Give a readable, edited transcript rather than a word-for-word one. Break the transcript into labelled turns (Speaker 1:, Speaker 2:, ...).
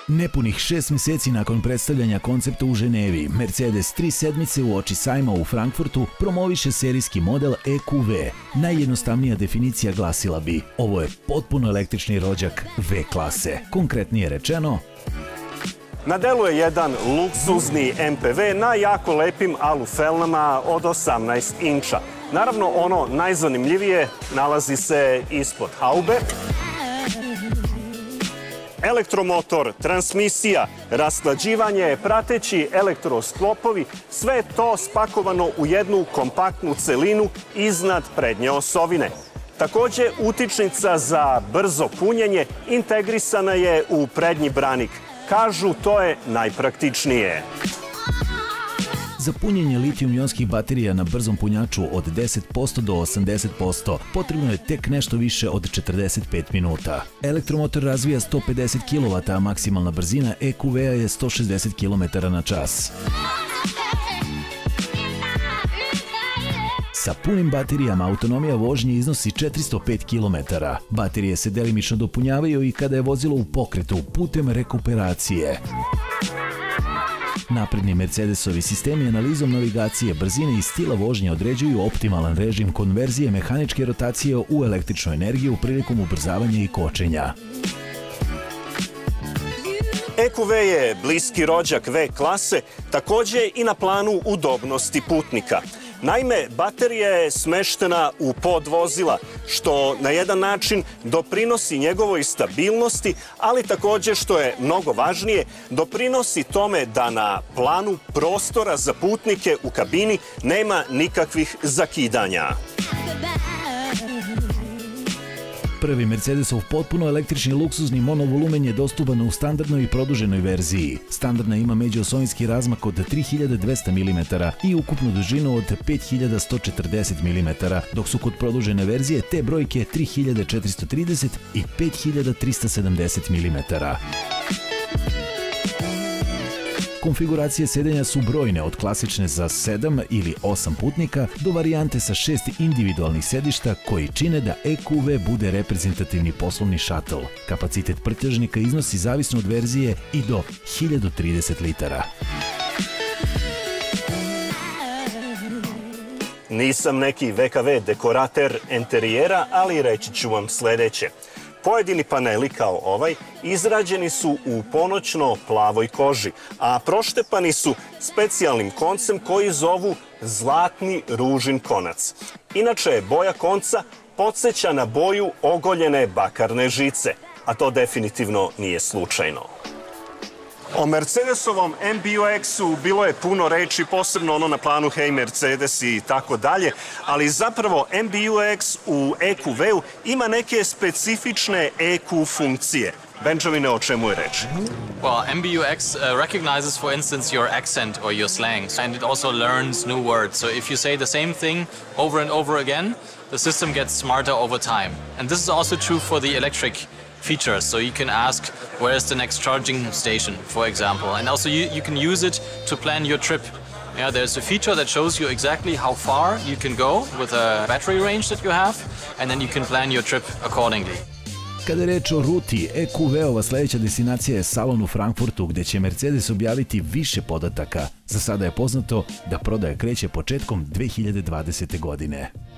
Speaker 1: Nepunih 6 mjeseci nakon predstavljanja koncepta u Ženevi, Mercedes 3 sedmice uoči sajma u Frankfurtu promoviše serijski model EQV. Najjednostavnija definicija glasila bi: ovo je potpuno električni rođak V klase. Konkretnije rečeno,
Speaker 2: na delu je jedan luksuzni MPV na jako lepim alufelnama od 18 inča. Naravno, ono najzanimljivije nalazi se ispod haube. Elektromotor, transmisija, rashlađivanje, prateći elektrosklopovi, sve to spakovano u jednu kompaktnu celinu iznad prednje osovine. Također, utičnica za brzo punjenje integrisana je u prednji branik. Kažu, to je najpraktičnije.
Speaker 1: Za punjenje litijum-ionskih baterija na brzom punjaču od 10% do 80% potrebno je tek nešto više od 45 minuta. Elektromotor razvija 150 kW, a maksimalna brzina EQV-a je 160 km/h. Sa punim baterijama autonomija vožnje iznosi 405 km. Baterije se delimično dopunjavaju i kada je vozilo u pokretu putem rekuperacije. Napredni Mercedesovi sistemi analizom navigacije, brzine i stila vožnje određuju optimalan režim konverzije mehaničke rotacije u električnu energiju prilikom ubrzavanja i kočenja.
Speaker 2: EQV je bliski rođak V klase, također i na planu udobnosti putnika. Naime, baterija je smeštena u pod vozila, što na jedan način doprinosi njegovoj stabilnosti, ali također, što je mnogo važnije, doprinosi tome da na planu prostora za putnike u kabini nema nikakvih zakidanja.
Speaker 1: Prvi Mercedesov potpuno električni luksuzni monovolumen je dostupan u standardnoj i produženoj verziji. Standardna ima međuosovinski razmak od 3200 mm i ukupnu dužinu od 5140 mm, dok su kod produžene verzije te brojke 3430 i 5370 mm. Konfiguracije sedenja su brojne, od klasične za 7 ili 8 putnika do varijante sa 6 individualnih sedišta koji čine da EQV bude reprezentativni poslovni šatl. Kapacitet prtljažnika iznosi zavisno od verzije i do 1030 litara.
Speaker 2: Nisam neki VKV dekorater enterijera, ali reći ću vam sljedeće. Pojedini paneli kao ovaj izrađeni su u ponoćno plavoj koži, a proštepani su specijalnim koncem koji zovu zlatni ružin konac. Inače, boja konca podsjeća na boju ogoljene bakarne žice, a to definitivno nije slučajno. O Mercedesovom MBUX-u bilo je puno reči, posebno ono na planu Hey Mercedes i tako dalje, ali zapravo MBUX u EQV-u ima neke specifične EQ funkcije. Benjamine, o čemu je reč?
Speaker 3: Well, MBUX recognizes, for instance, your accent or your slang, and it also learns new words. So if you say the same thing over and over again, the system gets smarter over time. And this is also true for the electric features. So you can ask, where is the next charging station, for example. And also you can use it to plan your trip. Yeah, there's a feature that shows you exactly how far you can go with a battery range that you have, and then you can plan your trip accordingly.
Speaker 1: Kada je reč o ruti, EQV-ova sljedeća destinacija je salon u Frankfurtu, gdje će Mercedes objaviti više podataka. Za sada je poznato da prodaja kreće početkom 2020. godine.